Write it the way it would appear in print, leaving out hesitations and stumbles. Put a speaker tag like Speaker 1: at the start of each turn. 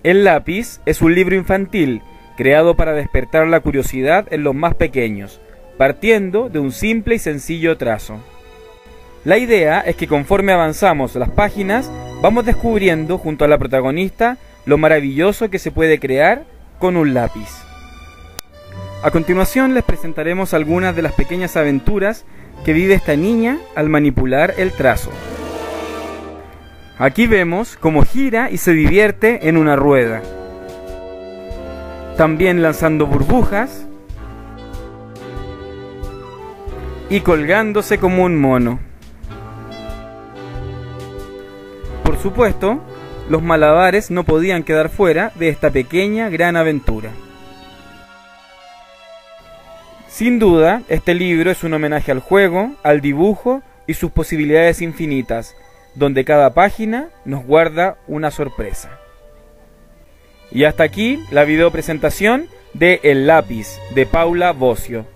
Speaker 1: El lápiz es un libro infantil creado para despertar la curiosidad en los más pequeños, partiendo de un simple y sencillo trazo. La idea es que conforme avanzamos las páginas, vamos descubriendo junto a la protagonista lo maravilloso que se puede crear con un lápiz. A continuación les presentaremos algunas de las pequeñas aventuras que vive esta niña al manipular el trazo. Aquí vemos cómo gira y se divierte en una rueda. También lanzando burbujas y colgándose como un mono. Por supuesto, los malabares no podían quedar fuera de esta pequeña gran aventura. Sin duda, este libro es un homenaje al juego, al dibujo y sus posibilidades infinitas, donde cada página nos guarda una sorpresa. Y hasta aquí la video presentación de El lápiz, de Paula Bocio.